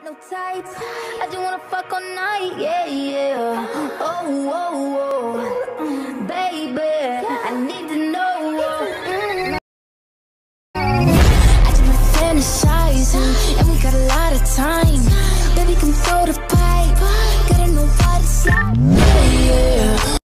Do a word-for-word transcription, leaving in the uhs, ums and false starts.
no type. I just wanna fuck all night, yeah, yeah. Oh, oh, oh, baby, I need to know. Mm. I just been fantasizing, and we got a lot of time. Baby, come throw the pipe. Gotta know what it's like, yeah, yeah.